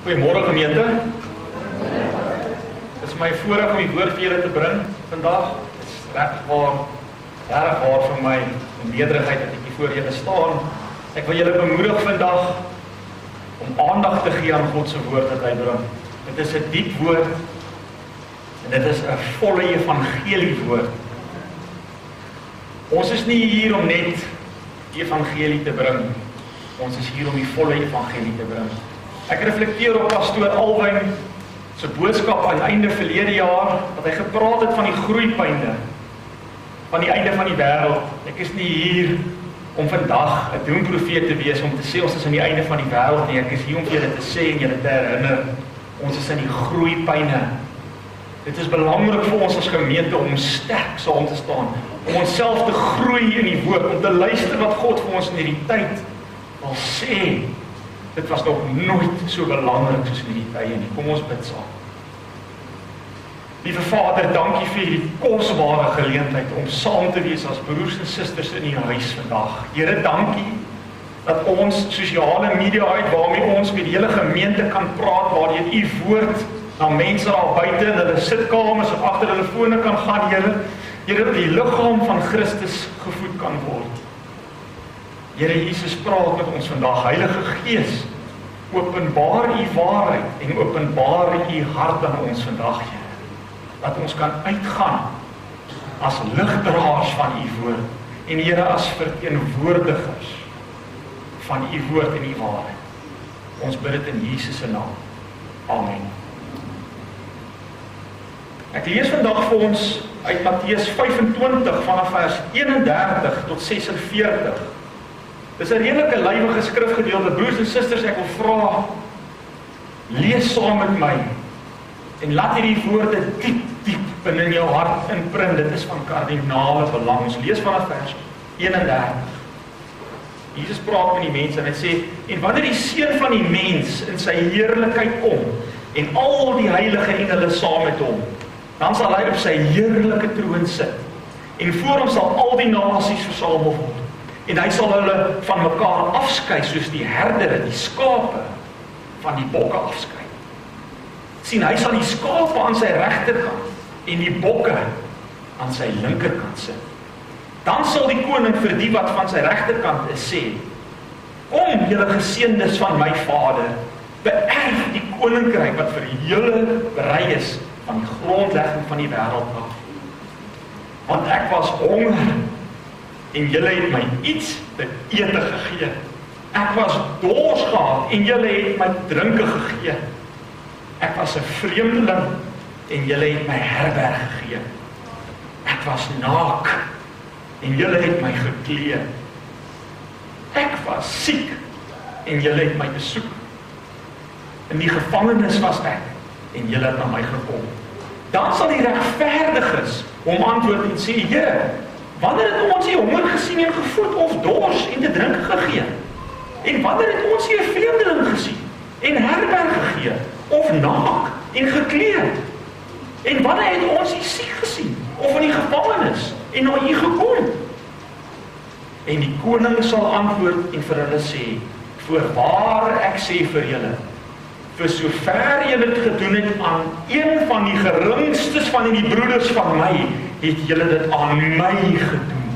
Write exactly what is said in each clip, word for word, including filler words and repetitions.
Goeiemôre gemeente. Het is my voorreg om die woord vir julle te bring vandag. Het is regtig waar, regtig waar vir my nederigheid dat ek hier voor julle staan. Ek wil julle bemoedig vandag om aandag te gee aan God se woord wat hy bring. Dit is 'n diep woord en dit is 'n volle evangelie woord. Ons is nie hier om net die evangelie te bring. Ons is hier om die volle evangelie te bring. Ek reflekteer op pastoor Alwyn se boodskap aan die einde verlede jaar, wat hy gepraat het van die groeipyne, van die einde van die wêreld. Ek is nie hier om vandag 'n doemprofeet te wees, om te sê ons is aan die einde van die wêreld nie. Ek is hier om vir julle te sê en julle te herinner, ons is in die groeipyne. Dit is belangrik vir ons as gemeente om sterk saam te staan, om onsself te groei in die woord, om te luister wat God vir ons in hierdie tyd wil sê. Dit was nog nooit so belangrik soos in hierdie tye nie. Kom ons bid saam. Liewe Vader, dankie vir hierdie kosbare geleentheid om saam te wees as broers en susters in u huis vandag. Here, dankie dat ons sosiale media uit waarmee ons met die hele gemeente kan praat, waardeur u woord na mense daar buite in hulle sitkamers of agter hulle fone kan gaan, Here. Here, dat die liggaam van Christus gevoed kan word. Here Jesus, praat met ons vandag. Heilige Gees, openbaar u waarheid en openbaar u hart aan ons vandag, Here. Dat ons kan uitgaan as ligdraers van u woord en Here as verteenwoordigers van u woord en u waarheid. Ons bid dit in Jesus se naam. Amen. Ek lees vandag vir ons uit Matteus vyf en twintig vanaf vers een en dertig tot ses en veertig. Dis 'n redelike lywige skrifgedeelte. Broers en susters, ek wil vra, lees saam met my en laat hierdie woorde diep, diep binne in jou hart inprint. Dit is van kardinale belang. Ons lees vanaf vers een en dertig. Jesus praat met die mense en hy sê, en wanneer die seun van die mens in sy heerlikheid kom en al die heilige engele saam met hom, dan sal hy op sy heerlike troon sit en voor hom sal al die nasies versamel word. En hy sal hulle van mekaar afskei soos die herdere die skape van die bokke afskei. Sien, hy sal die skape aan sy regterkant en die bokke aan sy linkerkant sit. Dan sal die koning vir die wat van sy regterkant is sê, kom julle geseëndes van my Vader, beerf die koninkryk wat vir julle berei is van die grondlegging van die wêreld af. Want ek was honger en julle het my iets te ete gegee. Ek was dors gehad en julle het my drinke gegee. Ek was 'n vreemdeling en julle het my herberg gegee. Ek was naak en julle het my geklee. Ek was siek en julle het my besoek. In die gevangenis was ek en julle het na my gekom. Dan sal die regverdiges hom antwoord en sê, Here, wanneer het ons hier honger gesien en gevoed of dors en te drink gegee? En wanneer het ons hier 'n vreemdeling gesien en herberg gegee of naak en geklee? En wanneer het ons hier siek gesien of in die gevangenis en na u gekom? En die koning sal antwoord en vir hulle sê, voorwaar ek sê vir julle, vir sover julle dit gedoen het aan een van die geringstes van die broeders van my, het julle dit aan my gedoen.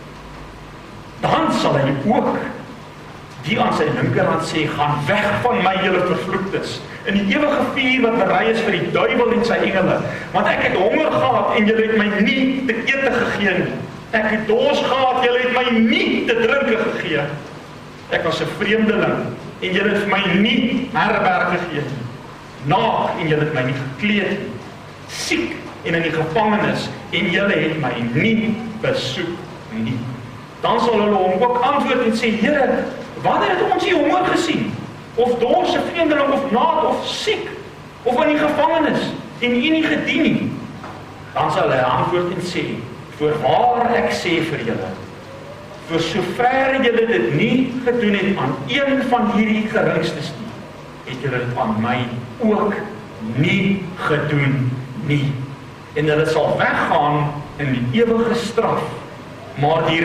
Dan sal hy ook die aan sy linkerhand sê, gaan weg van my julle vervloektes, in die ewige vuur wat berei is vir die duiwel en sy engele, want ek het honger gehad en julle het my nie te ete gegee nie. Ek het dors gehad, julle het my nie te drinke gegee. Ek was 'n vreemdeling en julle het vir my nie herberg gegee nie. Naak en julle het my nie gekleed nie. Siek en in die gevangenis en julle het my nie besoek nie. Dan sal hulle hom ook antwoord en sê, Here, wanneer het ons hier honger gesien? Of dors, 'n vreemdeling of naak of siek of in die gevangenis en u nie gedien nie? Dan sal hy antwoord en sê, voorwaar ek sê vir julle, vir sover julle dit nie gedoen het aan een van hierdie geringstes nie, het julle dit aan my ook nie gedoen nie. En hulle sal weggaan in die ewige straf, maar die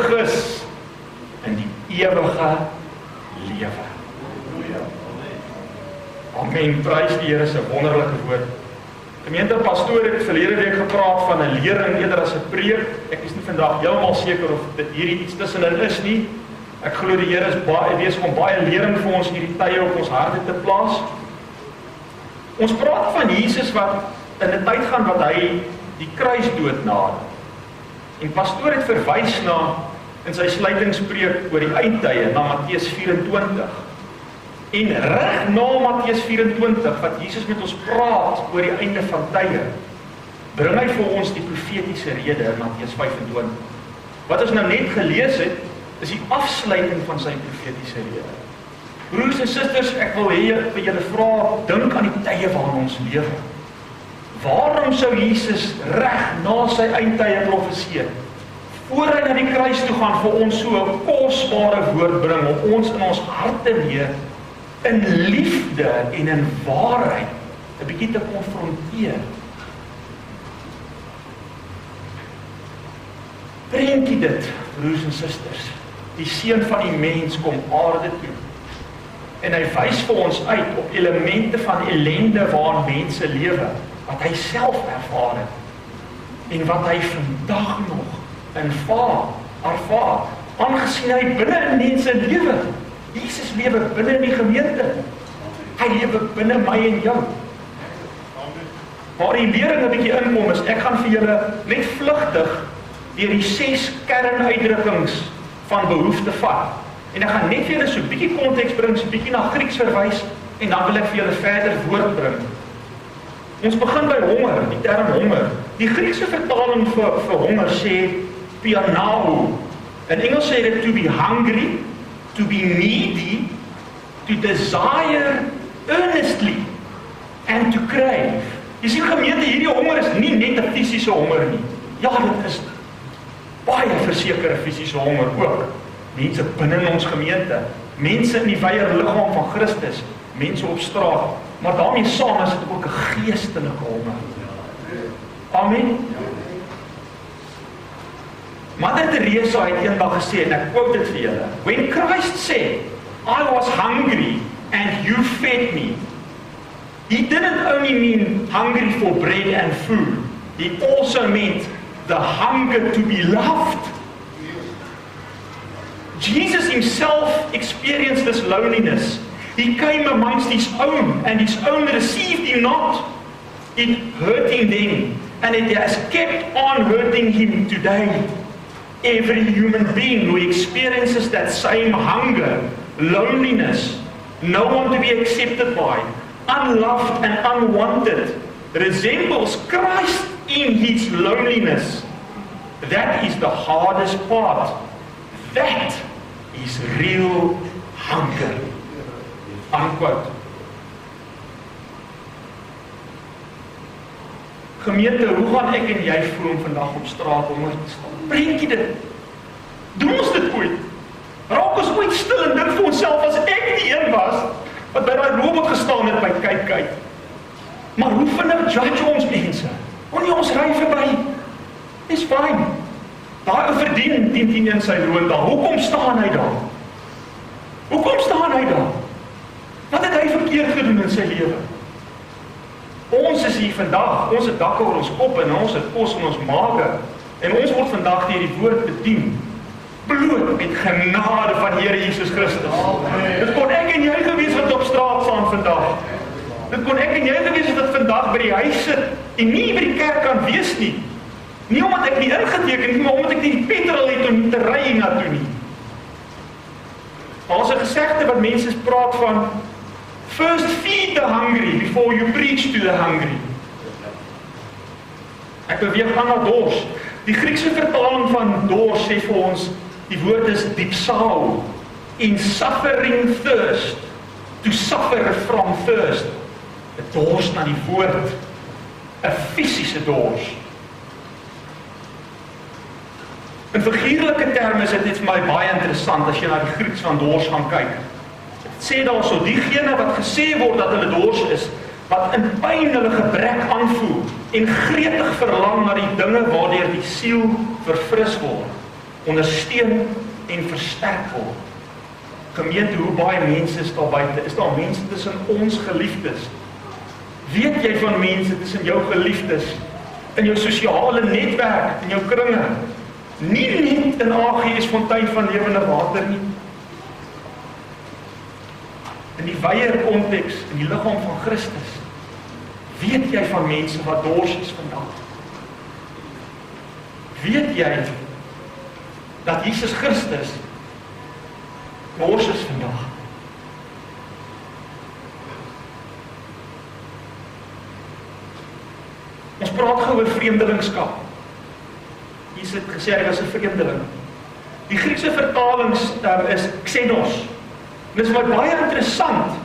regverdiges in die ewige lewe. Amen, prys die Here se wonderlike woord. Gemeente pastoor het verlede week gepraat van 'n lering eerder as 'n preek. Ek is nie vandag heeltemal seker of dit hierdie iets tussenin is nie. Ek glo die Here is baie besig om baie lering vir ons hierdie tye op ons harte te plaas. Ons praat van Jesus wat in 'n tyd gaan wat hy die kruisdood nader. En pastoor het verwys na in sy sluitingspreek oor die eindtye na Matteus vyf-en-twintig. En reg na Matteus vyf-en-twintig wat Jesus met ons praat oor die einde van tye, bring hy vir ons die profetiese rede in Matteus vyf-en-twintig. Wat ons nou net gelees het, is die afsluiting van sy profetiese rede. Broers en susters, ek wil hê vir julle vra, dink aan die tye waarin ons leef. Waarom sou Jesus reg na sy eindtye profeseer? Voor hy na die kruis toe gaan vir ons so 'n kosbare woord bring om ons in ons harte weer in liefde en in waarheid 'n bietjie te konfronteer. Prentjie dit, broers en susters. Die seun van die mens kom aarde toe. En hy wys vir ons uit op elemente van ellende waarin mense lewe, wat hy self ervaar het. En wat hy vandag nog ervaar, ervaar, aangesien hy binne in mense lewe. Jesus lewe binne in die gemeente. Hy lewe binne my en jou. Waar die lering 'n bietjie inkom is, ek gaan vir julle net vlugtig deur die ses kernuitdrukkings van behoefte vat. En ek gaan net vir julle so 'n bietjie konteks bring, so 'n bietjie na Grieks verwys en dan wil ek vir julle verder woord bring. Ons begin by honger, die term honger. Die Griekse vertaling vir vir honger sê pianao. In Engels sê dit to be hungry, to be needy, to desire earnestly and to crave. Jy sien gemeente, hierdie honger is nie net 'n fisiese honger nie. Ja, dit is baie versekerde fisiese honger ook. Mense binne in ons gemeente, mense in die wye liggaam van Christus, mense op straat, maar daarmee saam is dit ook 'n geestelike honger. Amen. Mother Teresa het eendag gesê, en ek quote dit vir julle, when Christ said, I was hungry and you fed me, he didn't only mean hungry for bread and food, he also meant the hunger to be loved. Jesus himself experienced this loneliness. He came amongst his own, and his own received him not. It hurt him then, and it has kept on hurting him today. Every human being who experiences that same hunger, loneliness, no one to be accepted by, unloved and unwanted, resembles Christ in his loneliness. That is the hardest part. That is real hunger. Unquote. Gemeente, hoe gaan ek en jy voel om vandag op straat honger te staan? Prentjie dit. Doen ons dit ooit? Raak ons ooit stil en dink vir onsself, as ek die een was, wat by daai robot gestaan het by kyk kyk. Maar hoe vinnig judge ons mense? Wanneer ons ry verby, is fyn. Daai ou verdien tien tien in sy loon daar. Hoekom staan hy daar? Hoekom staan hy daar? Wat het hy verkeerd gedoen in sy lewe? Ons is hier vandag, ons het dak oor ons kop en ons het kos in ons maage. En ons word vandag deur die woord bedien. Bloot met genade van Here Jesus Christus. Dit kon ek en jy gewees wat op straat staan vandag. Dit kon ek en jy gewees het wat vandag by die huis sit en nie by die kerk kan wees nie. Nie omdat ek nie ingeteken het, maar omdat ek nie die petrol het om te ry hiernatoe nie. Daar's 'n gesegde wat mense praat van first feed the hungry before you preach to the hungry. Ek beweeg aan na dors. Die Griekse vertaling van dors sê vir ons, die woord is dipsao, in suffering thirst, to suffer from thirst. 'n Dors na die woord, 'n fisiese dors. In figuurlike terme is dit net vir my baie interessant as jy na die Grieks van dors gaan kyk. Dit sê daarso, diegene wat gesê word dat hulle dors is, wat in pyn hulle gebrek aanvoel en gretig verlang na die dinge waardeur die siel verfris word, ondersteun en versterk word. Gemeente, hoe baie mense is daar buite? Is daar mense tussen ons geliefdes? Weet jy van mense tussen jou geliefdes, in jou sosiale netwerk, in jou kringe? Nie net in A G S Fontein van Lewende Water nie. In die wyeer konteks, in die liggaam van Christus, weet jy van mense wat dors is vandag? Weet jy dat Jesus Christus dors is vandag? Ons praat gou oor vreemdelingskap. Jesus het gesê hy was 'n vreemdeling. Die Griekse vertalings um, is xenos. Dit is maar baie interessant.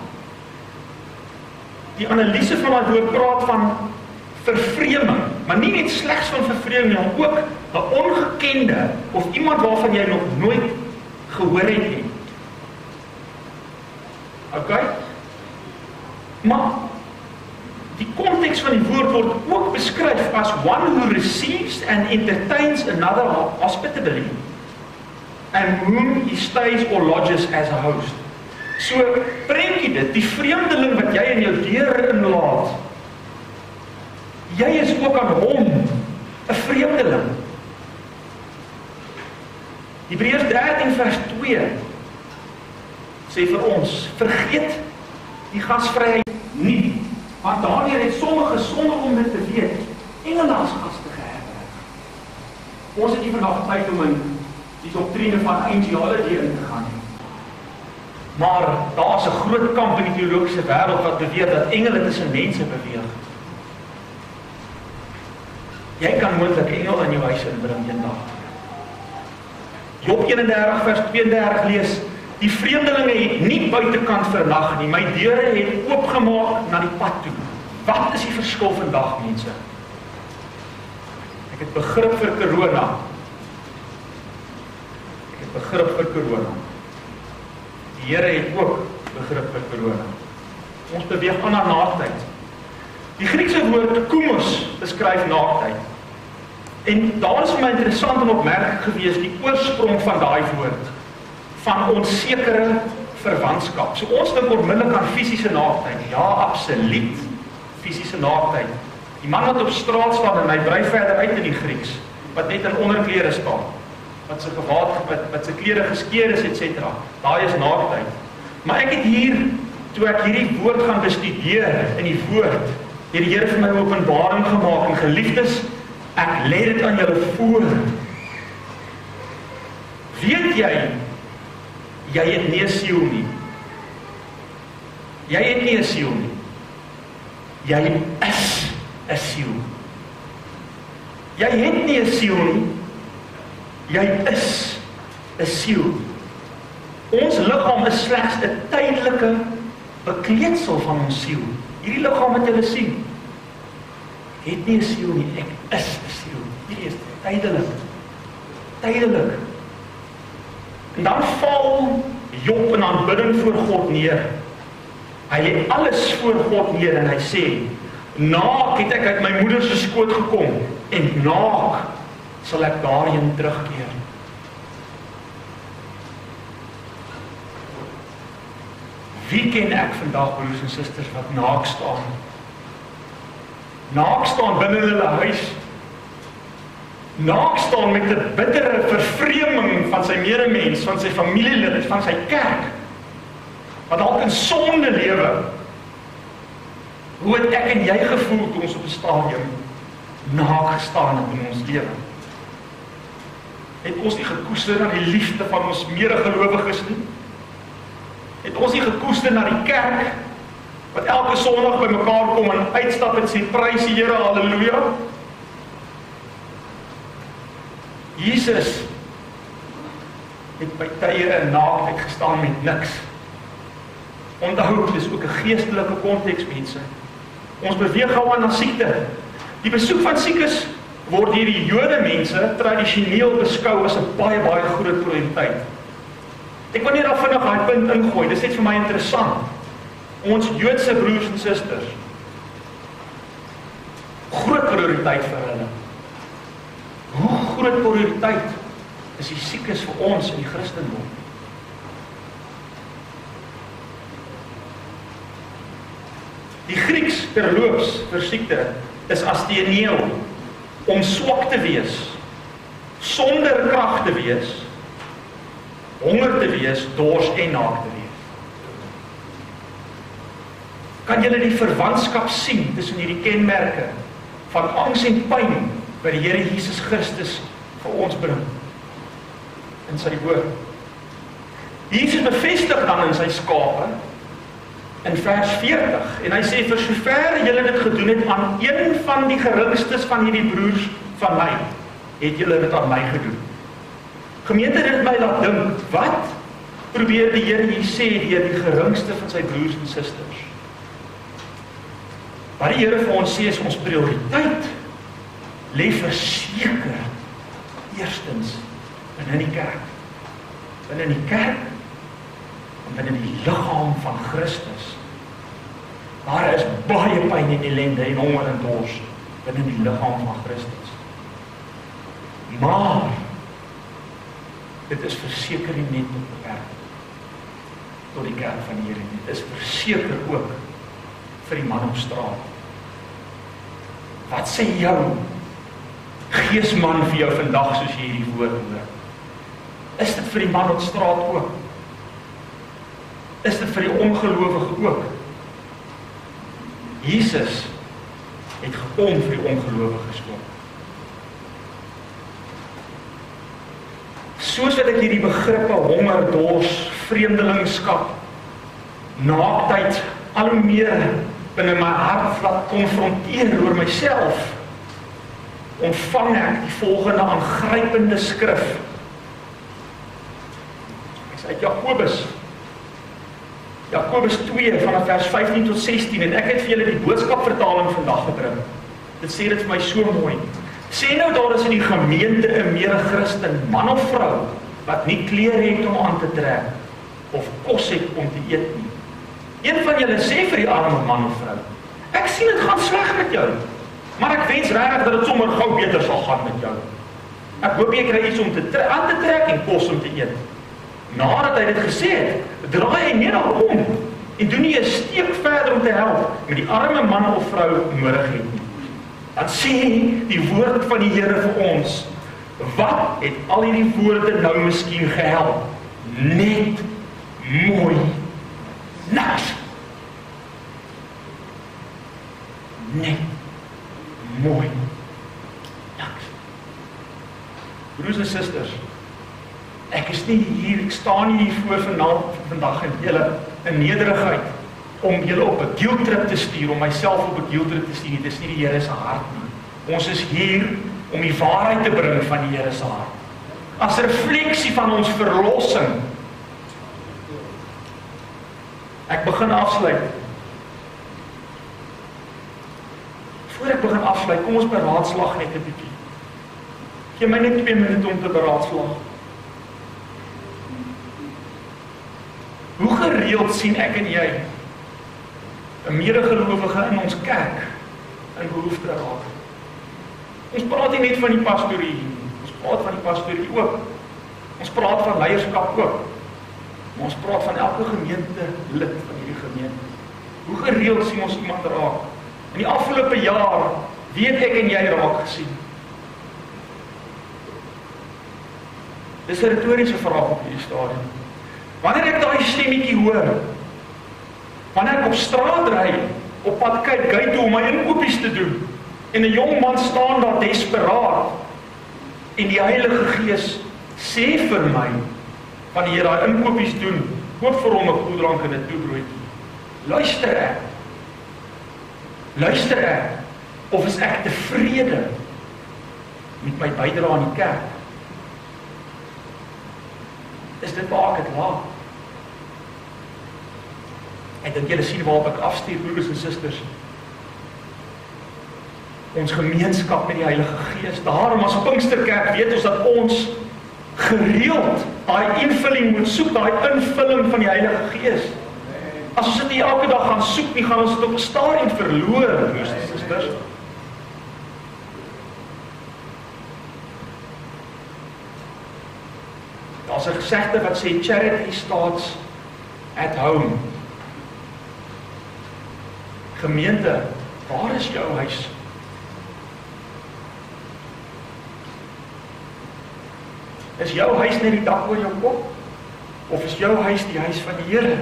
Die analise van daai woord praat van vervreeming, maar nie net slegs van vervreeming, maar ook 'n ongekende of iemand waarvan jy nog nooit gehoor het nie. Okay? Maar die konteks van die woord word ook beskryf as one who receives and entertains another hospitably and whom he stays or lodges as a host. So, prentjie dit, die vreemdeling wat jy in jou deur inlaat, jy is ook aan hom 'n vreemdeling. Hebreërs dertien vers twee sê vir ons, vergeet die gasvryheid nie, want daardeur het sommige sonder om dit te weet, engele as gaste geherberg. Ons het nie vandag tyd om in die doktrine van angelologie in te gaan. Maar daar is 'n groot kamp in die teologiese wêreld wat beweer dat engele tussen mense beweeg. Jy kan moontlik engele in jou huis inbring eendag. Job eenendertig vers tweeëndertig lees, die vreemdelinge het nie buitekant vernag nie, my deure het oopgemaak na die pad toe. Wat is die verskil vandag, mense? Ek het begrip vir corona. Ek het begrip vir corona. Die Here het ook begrip vir corona. Ons beweeg aan na naaktheid. Die Griekse woord koumos beskryf naaktheid. En daar is vir my interessant en opmerklik gewees die oorsprong van daai woord, van onsekere verwantskap. So ons dink onmiddellik aan fisiese naaktheid. Ja, absoluut. Fisiese naaktheid. Die man wat op straat staan en hy brei verder uit in die Grieks, wat net in onderklere staan, wat sy gewaad, wat, wat sy klere geskeur is, et cetera. Daai is naaktheid. Maar ek het hier, toe ek hierdie woord gaan bestudeer in die woord, het die Here vir my openbaring gemaak en geliefdes, ek lê dit aan julle voor. Weet jy, jy het nie 'n siel nie. Jy het nie 'n siel nie. Jy is 'n siel. Jy het nie 'n siel nie. Jy is 'n siel. Ons liggaam is slegs 'n tydelike bekleedsel van ons siel. Hierdie liggaam wat julle sien, het nie 'n siel nie, ek is 'n siel. Hierdie is tydelik. Tydelik. En dan val Job in aanbidding voor God neer. Hy lê alles voor God neer en hy sê, naak het ek uit my moeder se skoot gekom en naak sal ek daarheen terugkeer. Wie ken ek vandag, broers en susters, wat naak staan? Naak staan binne hulle huis. Naak staan met 'n bittere vervreeming van sy medemens, van sy familielid, van sy kerk, wat dalk in sonde lewe. Hoe het ek en jy gevoel toe ons op 'n stadium naak gestaan het in ons lewe? Het ons nie gekoester na die liefde van ons medegelowiges nie? Het ons nie gekoester na die kerk, wat elke Sondag by mekaar kom en uitstap en sê, prys die Here, halleluja? Jesus het by tye in naaktheid gestaan met niks. Onthou, dit is ook 'n geestelike konteks, mense. Ons beweeg gou aan na siekte. Die besoek van siekes word deur die Jode mense tradisioneel beskou as 'n baie baie groot prioriteit. Ek wil net daar vinnig daai punt ingooi. Dit is net vir my interessant. Ons Joodse broers en susters, groot prioriteit vir hulle. Hoe groot prioriteit is die siekes vir ons in die Christendom? Die Grieks terloops vir siekte is astheneo, om swak te wees, sonder krag te wees, honger te wees, dors en naak te wees. Kan julle die verwantskap sien tussen hierdie kenmerke van angs en pyn wat die Here Jesus Christus vir ons bring in sy woord? Jesus bevestig dan in sy skape in vers veertig en hy sê vir sover julle dit gedoen het aan een van die geringstes van hierdie broers van my, het julle dit aan my gedoen. Gemeente, dit my laat dink, wat probeer die Here hier sê deur die geringste van sy broers en susters? Wat die Here vir ons sê is ons prioriteit lê verseker eerstens binne die kerk. Binne die kerk en binne die liggaam van Christus. Daar is baie pyn en ellende en honger en dors binne die liggaam van Christus. Maar dit is verseker nie net tot die kerk, tot die kerk van die Here nie. Dit is verseker ook vir die man op straat. Wat sê jou geesman vir jou vandag soos jy hierdie woord hoor? Is dit vir die man op straat ook? Is dit vir die ongelowige ook? Jesus het gekom vir die ongelowiges ook. Soos wat ek hierdie begrippe honger, dors, vreemdelingskap, naaktheid al hoe meer binne my hart laat konfronteer oor myself, ontvang ek die volgende aangrypende skrif. Ek sê uit Jakobus, Jakobus twee vanaf vers vyftien tot sestien, en ek het vir julle die boodskapvertaling vandag gebring. Dit sê dit vir my so mooi. Sê nou daar is in die gemeente 'n mede Christen, man of vrou, wat nie klere het om aan te trek, of kos het om te eet nie. Een van julle sê vir die arme man of vrou, ek sien dit gaan sleg met jou, maar ek wens regtig dat dit sommer gou beter sal gaan met jou. Ek hoop jy kry iets om te tre- aan te trek en kos om te eet. Nadat hy dit gesê het, draai hy net om en doen nie 'n steek verder om te help met die arme man of vrou nodig het nie. Dan sê die woord van die Here vir ons, wat het al hierdie woorde nou miskien gehelp? Net mooi niks. Net mooi niks. Broers en susters, ek is nie hier, ek staan nie hier voor vanaand, vandag en julle in nederigheid om julle op 'n guiltrip te stuur, om myself op 'n guiltrip te stuur. Dit is nie die Here se hart nie. Ons is hier om die waarheid te bring van die Here se hart. As refleksie van ons verlossing. Ek begin afsluit. Voor ek begin afsluit, kom ons beraadslag net 'n bietjie. Gee my net twee minute om te beraadslag. Hoe gereeld sien ek en jy 'n medegelowige in ons kerk in behoefte raak? Ons praat nie net van die pastorie, ons praat van die pastorie ook. Ons praat van leierskap ook. Maar ons praat van elke gemeente lid van hierdie gemeente. Hoe gereeld sien ons iemand raak? In die afgelope jaar, wie het ek en jy raak gesien? Dis 'n retoriese vraag op hierdie stadium. Wanneer ek daai stemmetjie hoor, wanneer ek op straat ry, op pad kyk gate toe om my inkopies te doen, en 'n jong man staan daar desperaat, en die Heilige Gees sê vir my, wanneer jy daai inkopies doen, koop vir hom 'n koeldrank en 'n toebroodjie. Luister ek? Luister ek? Of is ek tevrede met my bydrae aan die kerk? Is dit waar ek het laat? Ek dink julle sien waarop ek afstuur, broers en susters. Ons gemeenskap met die Heilige Gees. Daarom as Pinksterkerk weet ons dat ons gereeld daai invulling moet soek, daai invulling van die Heilige Gees. As ons dit nie elke dag gaan soek nie, gaan ons dit op 'n stadium verloor, broers en susters. Daar's 'n gesegde wat sê charity starts at home. Gemeente, waar is jou huis? Is jou huis net die dak oor jou kop? Of is jou huis die huis van die Here?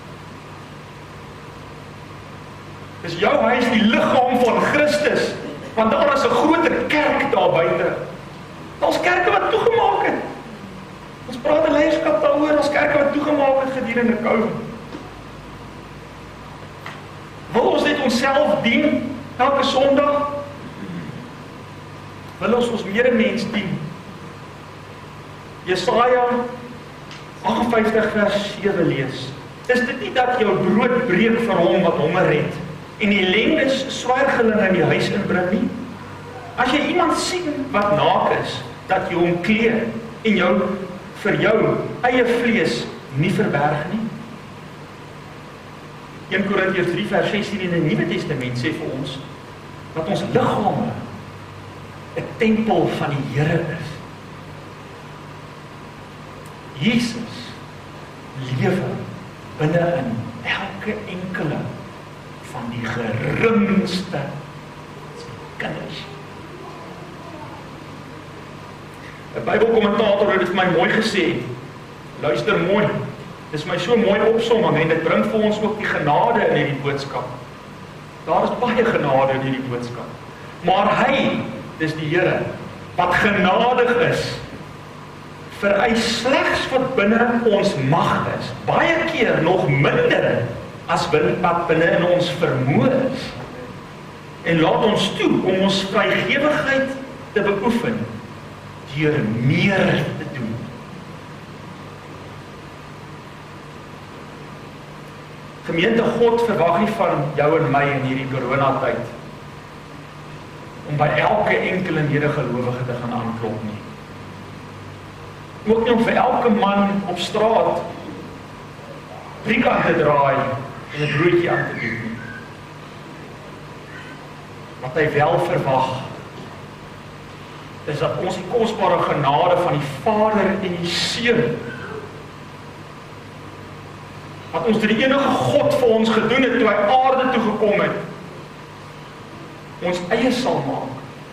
Is jou huis die liggaam van Christus? Want daar is 'n groter kerk daar buite. Daar's kerke wat toegemaak het. Ons praat in leierskap daaroor, daar's kerke wat toegemaak het gedurende COVID. Wil ons net onsself dien elke Sondag? Wil ons ons medemens dien? Jesaja agt en vyftig vers sewe lees. Is dit nie dat jou brood breek vir hom wat honger het en die lendes swergelinge in die huis inbring nie? As jy iemand sien wat naak is, dat jy hom kleed en jou vir jou eie vlees nie verberg nie? Eerste Korintiërs drie vers sestien in die Nuwe Testament sê vir ons dat ons liggame 'n tempel van die Here is. Jesus lewe binne in elke enkele van die geringste kinders. 'n Bybelkommentator het dit vir my mooi gesê. Luister mooi. Dis my so mooi opsomming en dit bring vir ons ook die genade in hierdie boodskap. Daar is baie genade in hierdie boodskap. Maar hy, dis die Here, wat genadig is, vereis slegs wat binne ons mag is, baie keer nog minder as wat binne in ons vermoë is. En laat ons toe om ons vrygewigheid te beoefen deur meer te doen. Gemeente, God verwag nie van jou en my in hierdie coronatyd om by elke enkele medegelowige te gaan aanklop nie. Ook nie om vir elke man op straat drie aan te draai en 'n broodjie aan te doen nie. Wat hy wel verwag is dat ons die kosbare genade van die Vader en die Seun, wat ons die enige God vir ons gedoen het toe hy aarde toe gekom het, ons eie sal maak.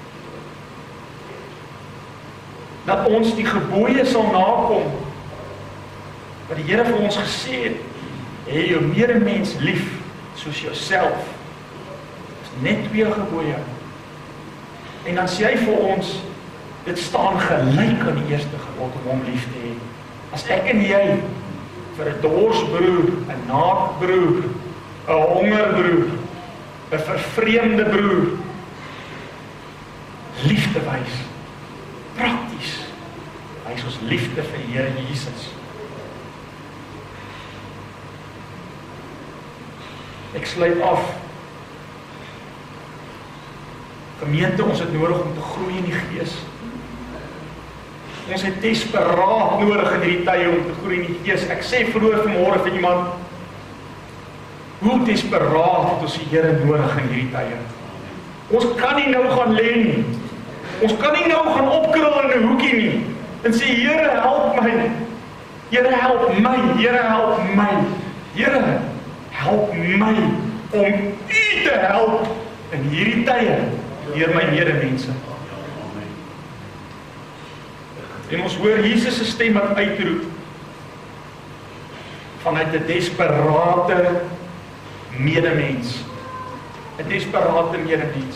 Dat ons die gebooie sal nakom wat die Here vir ons gesê het, hê jou medemens lief soos jouself. Dit is net twee gebooie. En dan sê hy vir ons, dit staan gelyk aan die eerste gebod om hom lief te hê. As ek en jy vir 'n dorsbroer, 'n naakbroer, 'n hongerbroer, 'n vervreemde broer liefde wys, prakties wys ons liefde vir die Here Jesus. Ek sluit af. Gemeente, ons het nodig om te groei in die Gees. Ons het desperaat nodig in hierdie tye om te groei in die Gees. Ek sê vroeër vanmôre vir iemand, hoe desperaat het ons die Here nodig in hierdie tye. Ons kan nie nou gaan lê nie. Ons kan nie nou gaan opkrul in 'n hoekie nie en sê, Here, help my. Here, help my. Here, help my. Here, help my om U te help in hierdie tye deur my medemense. En ons hoor Jesus se stem wat uitroep vanuit 'n desperate medemens. 'n Desperate medemens.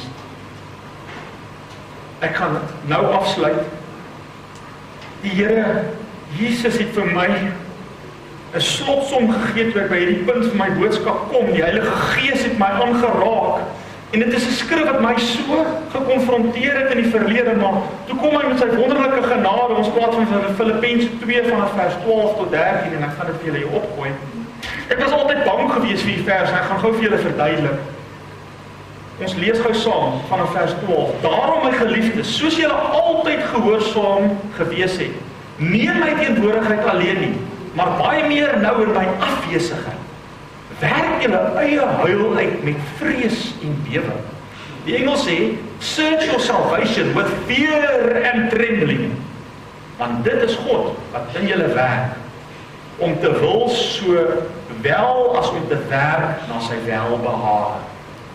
Ek gaan nou afsluit. Die Here Jesus het vir my 'n slotsom gegee toe ek by hierdie punt van my boodskap kom. Die Heilige Gees het my aangeraak. En dit is 'n skrif wat my so gekonfronteer het in die verlede, maar toe kom hy met sy wonderlike genade. Ons praat van Filippense twee vanaf vers twaalf tot dertien en ek gaan dit vir julle hier opgooi. Ek was altyd bang geweest vir die vers, ek gaan gou vir julle verduidelik. Ons lees gou saam vanaf vers twaalf. Daarom my geliefdes, soos julle altyd gehoorsaam gewees het, nie in my teenwoordigheid alleen nie, maar baie meer nou in my afwesigheid. Werk julle eie huil uit met vrees en bewe. Die Engels sê, search your salvation with fear and trembling. Want dit is God wat in julle werk, om te wil so wel as om te werk na sy welbehae.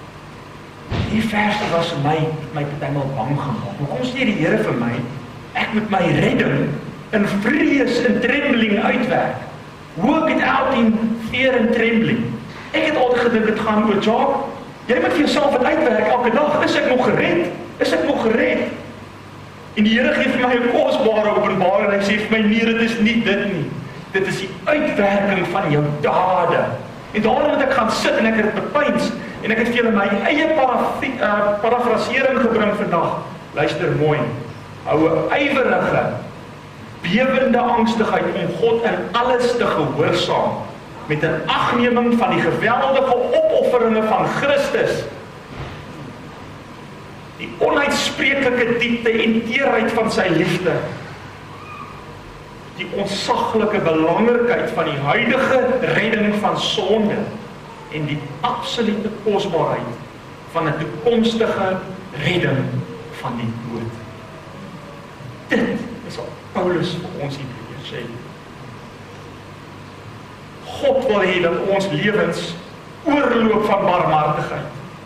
Die verse was vir my, my partymal bang gemaak. Hoekom sê die Here vir my, ek moet my redding in vrees en trembling uitwerk? Work it out in fear and trembling. Ek het altyd gedink dit gaan oor job. Jy moet vir jouself dit uitwerk elke dag. Is ek nog gered? Is ek nog gered? En die Here gee vir my 'n kosbare openbaring en hy sê vir my, nee, dit is nie dit nie. Dit is die uitwerking van jou dade. En daarom moet ek gaan sit en ek het dit bepeins. En ek het vir julle my eie uh, parafrasering gebring vandag. Luister mooi. Hou 'n ywerige, bewende angstigheid om God in alles te gehoorsaam, met 'n agneming van die geweldige opofferinge van Christus, die onuitspreeklike diepte en teerheid van sy liefde, die ontsaglike belangrikheid van die huidige redding van sonde, en die absolute kosbaarheid van 'n toekomstige redding van die dood. Dit is wat Paulus vir ons hier sê. God wil hê dat ons lewens oorloop van barmhartigheid.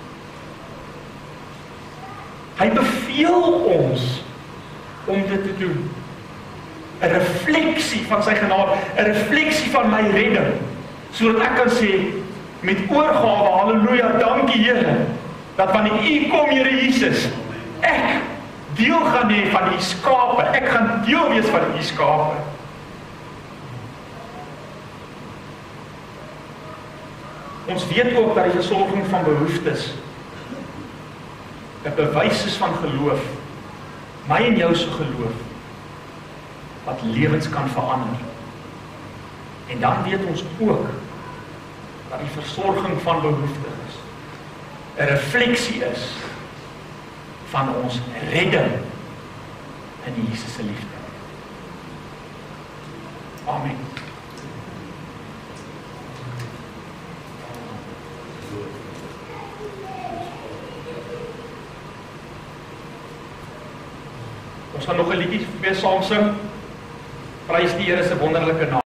Hy beveel ons om dit te doen. 'n Refleksie van sy genade, 'n refleksie van my redding, sodat ek kan sê met oorgawe, halleluja, dankie Here, dat wanneer U kom, Here Jesus, ek deel gaan hê van U skape, ek gaan deel wees van U skape. Ons weet ook dat die versorging van behoeftes 'n bewys is van geloof, my en jou se geloof, wat lewens kan verander. En dan weet ons ook dat die versorging van behoeftes 'n refleksie is van ons redding in Jesus se liefde. Amen. Ons gaan nog 'n liedjie weer saam sing. Prys die Here se wonderlike naam.